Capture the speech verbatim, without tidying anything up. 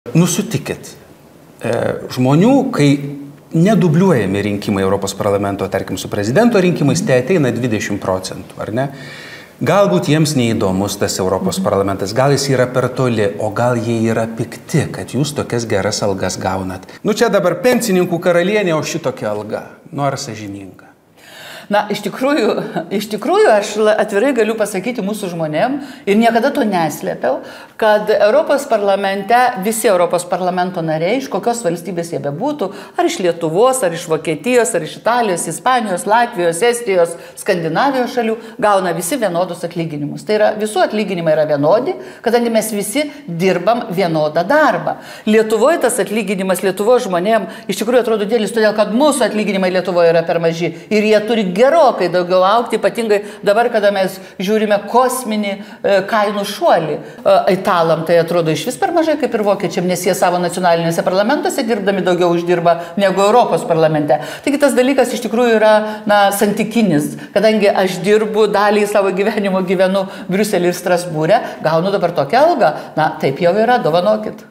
Nusutikit, žmonių, kai nedubliuojami rinkimai Europos parlamento, tarkim, su prezidento rinkimais, tai ateina dvidešimt procentų, ar ne? Galbūt jiems neįdomus tas Europos parlamentas, gal jis yra per toli, o gal jie yra pikti, kad jūs tokias geras algas gaunat. Nu čia dabar pensininkų karalienė, o šitokia alga, nu ar sąžininga? Na, iš tikrųjų, iš tikrųjų, aš atvirai galiu pasakyti mūsų žmonėm ir niekada to neslėpiau, kad Europos parlamente visi Europos parlamento nariai, iš kokios valstybės jie bebūtų, ar iš Lietuvos, ar iš Vokietijos, ar iš Italijos, Ispanijos, Latvijos, Estijos, Skandinavijos šalių, gauna visi vienodus atlyginimus. Tai yra, visų atlyginimai yra vienodi, kadangi mes visi dirbam vienodą darbą. Lietuvoje tas atlyginimas Lietuvos žmonėm iš tikrųjų atrodo didelis, todėl kad mūsų atlyginimai Lietuvoje yra per maži ir jie turi gerokai daugiau aukti, ypatingai dabar, kada mes žiūrime kosminį e, kainų šuolį. E, italam tai atrodo iš vis per mažai, kaip ir vokiečiam, nes jie savo nacionalinėse parlamentuose dirbdami daugiau uždirba negu Europos parlamente. Taigi tas dalykas iš tikrųjų yra, na, santykinis, kadangi aš dirbu dalį savo gyvenimo gyvenu Briuselį ir Strasbūrę, gaunu dabar tokią algą, na, taip jau yra, dovanokit.